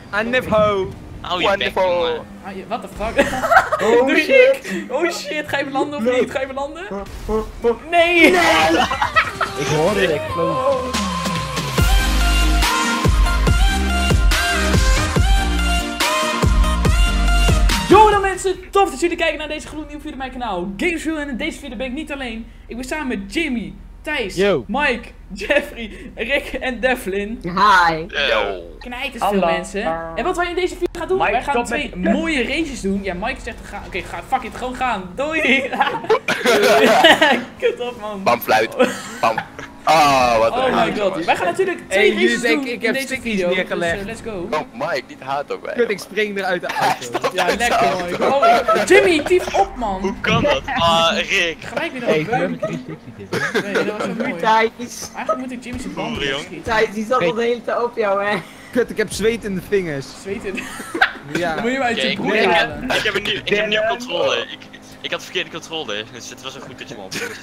Annevo. Hou je bek, jongen. What the fuck? Oh Doe shit. ik? Oh shit, ga je landen of Nee. niet? Ga je landen? Nee! Ik hoorde de explosie. Yo dan mensen, tof dat jullie kijken naar deze gloednieuwe video op mijn kanaal Gamesview. En in deze video ben ik niet alleen. Ik ben samen met Jimmy, Thijs, Yo. Mike, Jeffrey, Rick en Devlin. Hi. Yo. Knijters veel Hallo. mensen. En wat wij in deze video gaan doen, Mike, wij gaan stop twee met- mooie races doen. Ja, Mike zegt te gaan. Oké, fuck it, gewoon gaan. Doei! Kut op man. Bam fluit. Bam. Ah, wat Oh een my haat, god. jongens. Wij gaan natuurlijk Hey, twee jullie races denken, doen ik in heb deze stickies video. neergelegd. Dus, let's go. Oh Mike, niet haat op mij. Kut, ik spring eruit de auto. Ja, lekker Mike. Oh, Jimmy, tief op man. Hoe kan dat? Ah, Rick. Gelijk weer Hey, naar ik ben de met beuk. 360 dit. Nee, dat was zo mooi. Thijs. Eigenlijk moet ik Jimmy zijn banden Hoeren, jong. schieten. Thijs, die zat al de hele tijd op jou, hè. Kut, ik heb zweet in de vingers. Zweten. Ja. Dan moet je hem uit Oké, je ik, broek ik, halen. heb een nieuwe controle. Ik had verkeerde controle, dus het was wel goed dat je me opzoekt.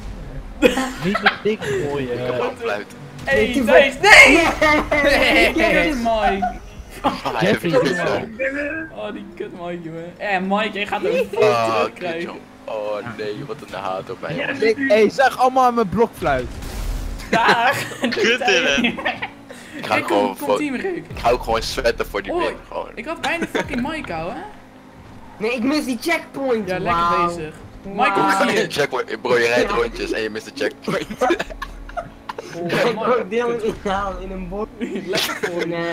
Niet met dik gooien. Bam fluit. Hey, die Thijs, nee! Nee. Kut Mike. Jeffrey, doe maar. Oh, die kut Mike, jongen. Mike, je gaat hem vol Ah, terug kut, krijgen. joh. Oh nee, wat een haat op mij, jongens. Hey, zeg allemaal aan mijn blokfluit. Daar! Kut in Kijk, Ik ga gewoon kom team, Rick. Ik hou gewoon sweaten voor die Oh, win, gewoon. ik had bijna fucking Mike houden, hè? Nee, ik mis die checkpoint. Ja, lekker Wauw. bezig. Mike, kom eens hier. Checkpoint, bro, je rijdt rondjes en je mist de checkpoint. Oh, Ik Mike, wou deel kut. inhalen in een bot. Lekker voor je. Nee.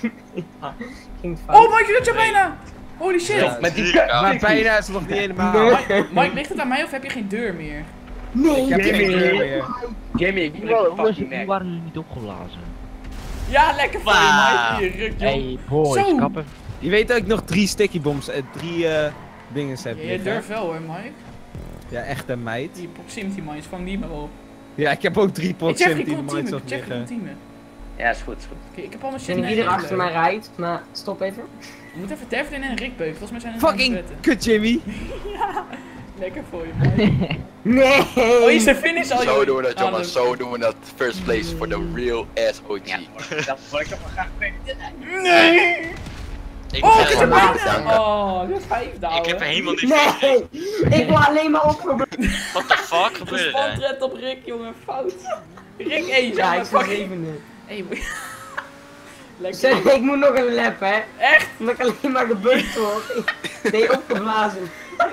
Ging fout. Oh, Mike, je doet je bijna! Holy shit! Ja, Met die Maar bijna is het nog niet helemaal. Nee. Mike, ligt het aan mij of heb je geen deur meer? Nee, Ik heb geen deur meer. Jamie, ik moet Hoe waren jullie niet opgeblazen? Ja, lekker voor je, Wauw. Mike. Hier, ruk, joh. Hey boys, Zo. kappen. Je weet dat ik nog 3 sticky bombs en 3 dingen heb. Ja, je liggen. durft wel hoor, Mike. Ja, echt een meid. Die proximity mines, vang die maar op. Ja, ik heb ook 3 Hey, proximity Jeffrey, kom mines teamen. nog Jeffrey, kom liggen. teamen. Ja, is goed, is goed. Oké, ik heb allemaal Ik shit weet in niet wie er eigen achter mij leuk. rijdt, maar stop even. Je moet even Devlin en Rick beuken, volgens mij zijn er nog Fucking wetten. kut, Jimmy. Lekker voor je, Mike. Nee! Oh, is de finish al, Zo joh. doen we dat, Ah, jongens. Zo doen we dat. First place for the real SOG. Dat wil ik toch wel graag weten. Nee! Ik Oh, ben ik heb er helemaal bijna! bedankt. Oh, dat is vijfde, Ik heb er helemaal niks Nee! Ik wil alleen maar opgebleven. What the fuck gebeurde er? Spantred op Rick, jongen, fout. Rick, hey, Ja, zeg maar, ik ben fucking... zevende. Hey, lekker. Zeg, ik moet nog een lap, hè. Echt? Omdat ik alleen maar gebeurd word. Nee, opgeblazen.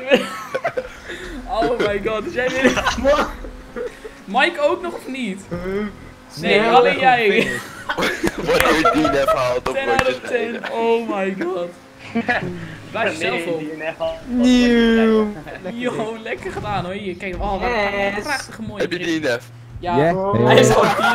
Oh my god, dus jij weer... Wow. Mike ook nog of niet? Nee, Snel. alleen jij. Wat je die net gehaald op 10 out rondjes of 10. rijden. Oh my god. Blijf jezelf op. Nieuw. Yo, lekker gedaan hoor. Hier, kijk, oh, wat Yes. een prachtige mooie Heb je grip. die nef? Ja, Yeah. hij is al 10.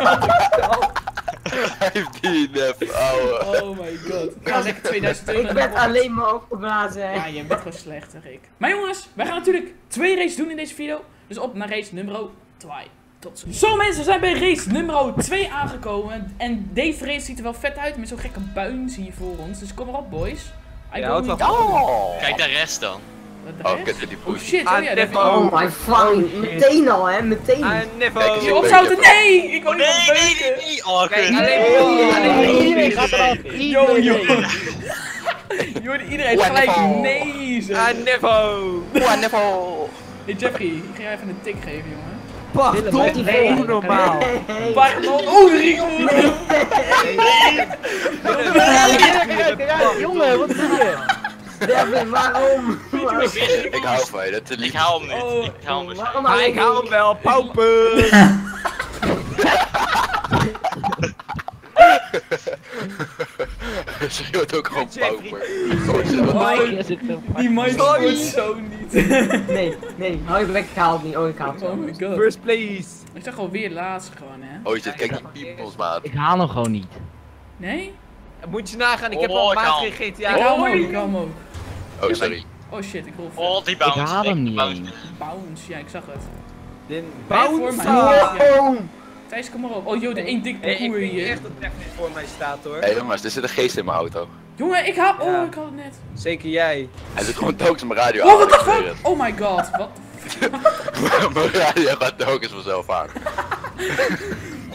Hij heeft die nef, ouwe. Oh my god. Ja, lekker 2000 euro. Ik werd alleen maar opgeblazen, Ja, hè. je bent gewoon slecht, zeg ik. Maar jongens, wij gaan natuurlijk 2 races doen in deze video. Dus op naar race nummer 2. Tot zo. Zo mensen, we zijn bij race nummer 2 aangekomen. En deze race ziet er wel vet uit met zo'n gekke buins hier voor ons. Dus kom erop, boys. I Ja, go houdt niet- wel Oh. Kijk de rest dan. Wat de Oh, rest? kut in die Oh poes. shit, oh ja, dat Oh my fucking. Meteen al, hè. Meteen. Annevo. Kijk eens, Je opzouten, nee! Ik wil niet opbeuken. nee. Oh, Kijk, kut. alleen Gaat eraf. Yo, yo. Iedereen heeft gelijk Wonderful. nee, zeg. Annevo. Wonderful. Hey Jeffrey, ik ga jou even een tik geven, jongen. Pardon, Nee. hoe normaal. Pardon. Oh, Rico. Jongen, wat doe je? Devin, waarom? Ik hou van je, dat ik hou hem Oh. niet. Ik hou hem dus Waarom Maar ik hou hem wel, pauper. Ze wordt ook gewoon Jeffrey. pauper. Oh, ze wordt- Mike, je zit veel Die Mike Sorry. scoort zo niet. Nee, nee. Hou je bek, ik haal het niet. Oh, ik haal het Oh wel. my god. First place. Ik zag alweer laatst gewoon, hè. Oh shit, kijk die piepels, maat. Ik haal hem gewoon niet. Nee? Moet je nagaan, ik heb Oh, al een ik maand haal. geen Ik GTA. hou hem ook, ik hou hem ook. Oh, sorry. Oh shit, ik rol Oh, die Ik bounce. haal hem niet bounce. eens. Bounce, ja, ik zag het. Den Ben je voor bounce. mij? Wow. Ja. Thijs, kom maar op. Oh, joh, de één dik Hey, ik parcours vind hier. echt dat Devin voor mij staat hoor. Hé jongens, er zit een geest in mijn auto. Jongen, ik haal... Ja. Oh, ik had het net. Zeker jij. Hij doet gewoon telkens mijn radio Oh, aan. what the ik zweer fuck? Oh my god, wat? het. Mijn radio gaat telkens vanzelf aan.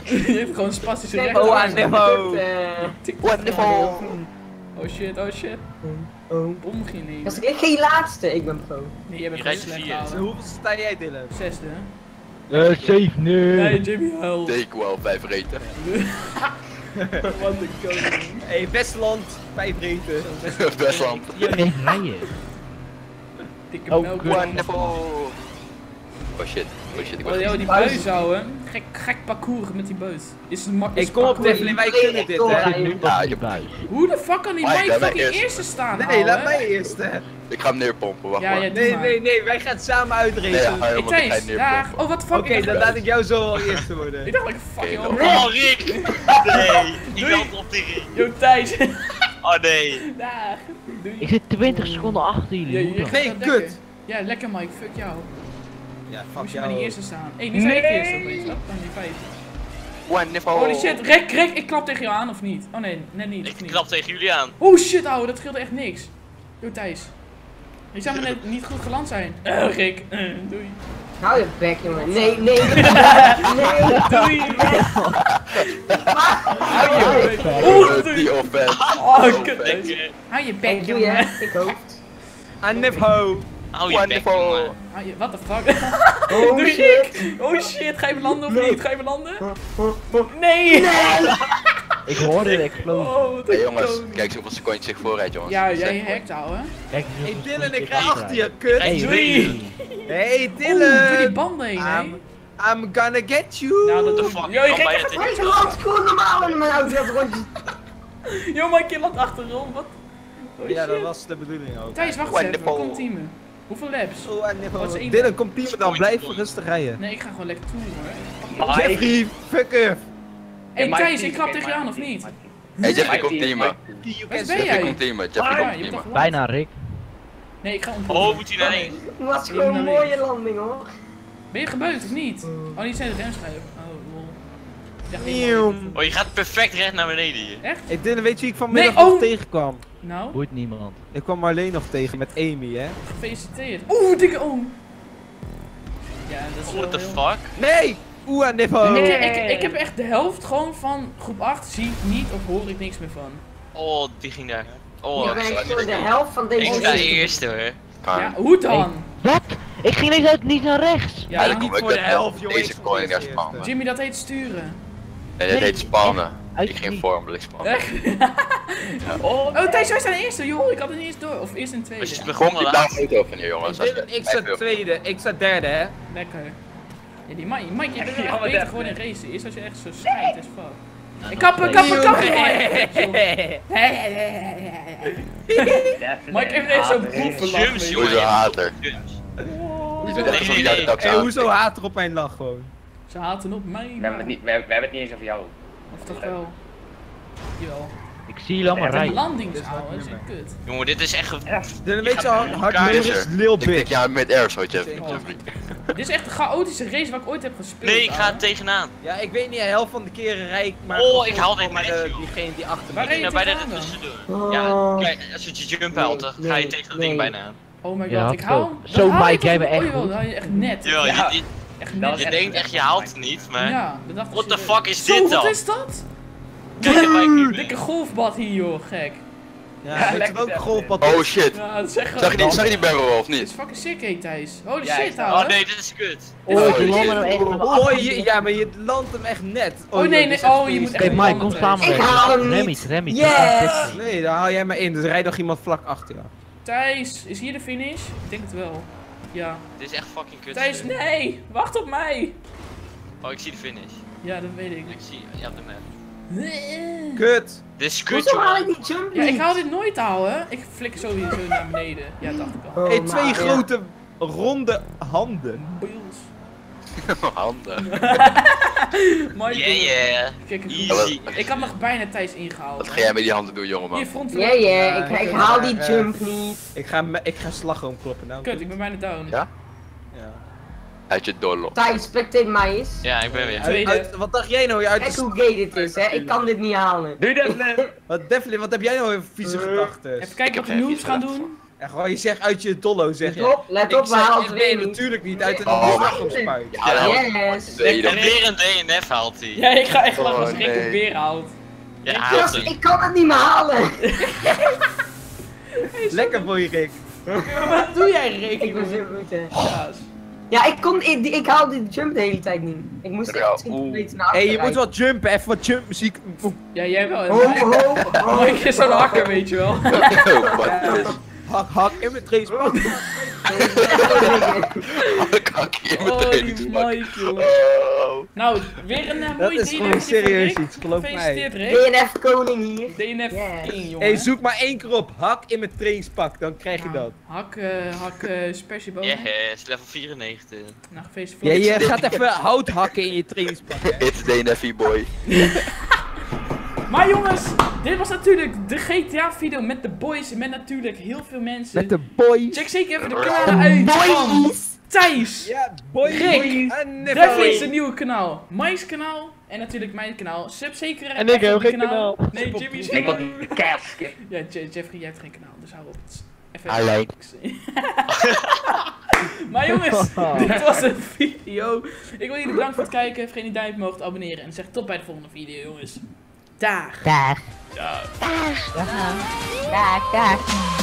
Je hebt gewoon spastische Nee, rechten. Oh, aan. Neffo. Tik-tak. Oh shit, oh shit. Oh. Bom ging nemen. Was ik geen laatste? Ik ben pro. Nee, jij bent Je gewoon rijdt slecht vier. houden. Hoeveel sta jij, Dylan? Zesde. Safe, nee. Nee, Jimmy huil. Ik wel 5 reten. Wat een koning. Hey, Westland, 5 reten. Westland. Je bent rijden. Dikke Oh, melk. Wonderful. Oh shit, ik Oh, ben joh, die buis houden. Gek parcours met die buis. Is een Hey, kom op, Devlin, wij kunnen dit, hè? Nu Ja, pas je- bij. Hoe de fuck kan die Mike, Mike laat mij fucking eerst. eerste staan? Nee, laat ouwe? mij eerst, hè. Ik ga hem neerpompen, wacht Ja, maar. ja, doe Nee, maar. nee, wij gaan het samen Nee, uitracen. ja, Hey helemaal niet, Thijs, ga je daar. neerpompen. Oh, wat de fuck? Oké, dan laat ik jou zo al eerste worden. Ik dacht like fucking Oké, hell. Oh, Rick! Nee, ik Doei. land op die Rick. Yo, Thijs. Oh nee. Daar. Doei. Ik zit 20 seconden achter jullie. Ja, Hoe je dan? gaat Nee, lekker. kut. Ja, lekker Mike, fuck jou. Ja, fuck Moest je maar jou. niet eerste staan. Hé, nu zei ik eerst opeens. Dat kan niet feit. Wonderful. Holy shit, Rek, ik klap tegen jou aan of niet? Oh nee, net niet. Ik of niet? klap tegen jullie aan. Oh shit, ouwe, dat scheelde echt niks. Yo, Thijs. Ik zou me net niet goed geland zijn. Rick, doei. Hou je bek, jongen. Nee, nee. Nee. Doei. Hou je bek. Die Doei. offense. Oh, kut. Offense. Lekker. Hou je En bek, doe je, jongen. ik hoofd. Neffo. Hou je bek, Wonderful. jongen. Hou je, what the fuck? Oh Doei, shit. Rick. Oh shit, ga je me landen of niet? Ga je me landen? Nee. Ik hoorde de explosie. Oh, wat Hey een jongens, koning. kijk eens hoeveel secondes zich voorrijdt jongens. Ja, jij Zeg, hackt, ouwe. Kijk eens Hey, hoeveel Dylan, ik seconden ga achter je, rijden. kut. Hey, Doei. Hey, Oeh, door die Dylan. banden heen, hè? I'm gonna get you. Nou, dat The doe fuck, Yo, ik je kan bij gek, het Weet je wat? Gewoon normaal in mijn auto dat rondjes. Yo, mijn kind landt achterom, wat? Oh, Ja, dat shit. was de bedoeling ook. Thijs, wacht eens even, Wonderful. kom teamen. Hoeveel laps? Oh, Neffo. Wat is één- Dylan, kom teamen dan. Point, Blijf point. rustig rijden. Nee, ik ga gewoon lekker toeren, hoor. Jeffrey, fuck off. Hey, Thijs, ik klap tegen je aan of niet? Hey Jeffrey komt teamen. Waar ben Jeffrey jij? komt teamen. Ah, Jeffrey ja, komt je bent teamen. toch Bijna, Rick. Nee, ik ga Oh, ontploffen. moet hij daarheen? Het was gewoon een mooie landing hoor. Ben je gebeurd of niet? Oh, die zijn de remschijf. Oh, lol. Ik dacht, Nieuw. Oh, je gaat perfect recht naar beneden hier. Echt? Hey Dylan, weet je wie ik vanmiddag Nee, nog oh. tegenkwam? Nou, Boeit niemand. Ik kwam Marleen nog tegen met Amy, hè? gefeliciteerd. Oeh, dikke oom. Ja, dat is What wel the heel... fuck? Nee! Oeh, Neffo. Ik heb echt de helft gewoon van groep 8 zie ik niet of hoor ik niks meer van. Oh, die ging daar. Oh, Je bent voor de helft van deze ik sta race. eerste hoor. Ja, hoe dan? Wat? Ik ging ineens uit niet naar rechts. Ja, niet voor de helft, jongen. Deze Ik kon je stond niet eerst spannen. Jimmy, dat heet sturen. Nee, dit heet spannen. Uit Ik ging niet. vormelijk spannen. Echt? Oh, Thijs, wij staan eerste, joh. Ik had het niet eens door. Of eerst en tweede. Als je het Kom begonnen die laat. blaas auto van hier jongens. Als Dylan, je- ik sta tweede, ik sta derde, hè? Lekker. Ja, die Mike, je bent wel Ja, echt maar beter dat- geworden in racen. Is als je echt zo schijt as fuck. Ik kappen, Mike heeft echt zo'n boevenlach. Jumps, Hoezo jongen. hater? Jumps. Je doet echt alsof jij de tak Hey, aan. hoezo haat er op mijn lach gewoon? Ze haten op mij. We hebben het niet, we hebben het niet eens over jou. Of toch wel? Jawel. Ik zie jullie allemaal Een rijden. landingshouden, is een kut. Jongen, dit is echt Dylan, weet je al, hard elkaar nummer is is er. Lil Ik tik Bitch. jou met air zo Jeffrey. Jeffrey. Dit is echt een chaotische race waar ik ooit heb gespeeld. Nee, ik ga ouwe. er tegenaan. Ja, ik weet niet, de helft van de keren rijd ik maar... Oh, gewoon ik haal dit maar net, joh. diegene die achter Waar me Ik reed ging je daar bijna tegenaan dan? tussendoor. Ja, kijk, als je jump haalt, dan ga je tegen dat ding bijna aan. Oh my god, Ja, ik haal. zo, dat haal je Mike, jij toch- bent echt oh, jawel, goed. dat haal je echt net. Jawel, Ja. Echt Dat net. was je echt- denkt echt, je haalt het niet, maar... Ja, dat dacht ik What the serieus. fuck is Zo, dit wat dan? is dat? Kijk het mij nu. Dikke golfbad hier, joh, gek. Ja, weet je lekker welke dat, golfpad Oh is? shit. Ja, dat is echt Zag je die barrel of Dit is niet? fucking sick, hé, Thijs. Holy Ja, ik shit, sta- ouwe. Oh nee, dit is kut. Oh, ik shit. landde hem echt met mijn Oh, achter- ja, maar je landt hem echt net. Oh, nee, joh, nee, dit is echt oh, goeie je moet stijl. echt- Hey Mike, kom samen. Ik haal hem Rem niet. iets, rem iets. Yes! Nee, daar haal jij maar in, dus rijdt nog iemand vlak achter jou. Thijs, is hier de finish? Ik denk het wel. Ja. Dit is echt fucking kut. Thijs, nee! Wacht op mij! Oh, ik zie de finish. Ja, dat weet ik. Ik zie, ja, op de map. Kut. Dit is kut, Hoezo haal jongen. ik die jump Ja, ik niet? haal dit nooit, ouwe. Ik flikker sowieso naar beneden. Ja, dacht ik al. Oh, Hey, maar, twee ja. grote ronde handen. Boils. Handen. Mike, Yeah, yeah. kijk, Easy. ik had nog bijna Thijs ingehaald. Wat ga jij met die handen doen Hier, jongeman? front. Ja, ja, ik haal die jump niet. Ik ga slagroom kloppen nou. Kut, ik ben bijna down. Ja? Ja. Uit je doorlop. Thijs, spectate mij eens. Ja, ik ben weer. Tweede. Wat dacht jij nou? Uit Kijk de hoe gay dit is, hè. Ik kan dit niet halen. Doe dat net. Wat Devlin, wat heb jij nou een vieze gedachten? Even kijken heb wat de geen noobs vies gaan gedacht. doen. Ja, gewoon je zegt uit je dollo, zeg je. Let op, we halen nee, twee. natuurlijk niet. Uit een Oh, slagroomspuit. Ja, Yes. En weer een DNF haalt hij. Ja, ik ga echt lachen als Oh, Rick een nee. beer haalt. Ja, hij haalt Gast, hem. ik kan het niet meer halen. Lekker voor je, Rick. Wat doe jij, Rick? Ik ben zo goed, hè. Kaas. Ja, ik haalde die jump de hele tijd niet. Ik moest Ja, echt 20 meter naar Hé, achter je moet wat jumpen, even wat jumpmuziek. Ja, jij wel. Ho, ho, ho. Mike is zo'n hakker, weet je wel. Oh, wat is... Hak in mijn trace. Kak in Oh, mijn die trainingspak. Mike, jongen. Oh. Nou, weer een Dat mooie is gewoon DNF voor serieus Rick. iets, geloof mij. Gefeliciteerd, Rick. DNF koning hier. DNF Yes. 1, jongen. Hé, zoek maar 1 keer op. Hak in mijn trainingspak, dan krijg je dat. Hak special bonus. Yes, level 94. Nou, gefeliciteerd. Ja, je gaat even hout hakken in je trainingspak. hè. It's DNF boy. Maar jongens, dit was natuurlijk de GTA-video met de boys en met natuurlijk heel veel mensen. Met de boys. Check zeker even de kanalen uit van Thijs, Ja, boys. Rick, En Devlin's een nieuwe kanaal, Mike's kanaal en natuurlijk mijn kanaal. Sub zeker En ik even heb op die geen kanaal. Nee, Jimmy's Ik kanaal. wil die keihard skip. Ja, Jeffrey, jij hebt geen kanaal, dus hou op. Even Alleen. Maar jongens, dit was een video. Ik wil jullie bedanken voor het kijken. Vergeet niet duimpje omhoog te abonneren. En zeg tot bij de volgende video, jongens. Dag. Dag. Ja. Dag. Dag.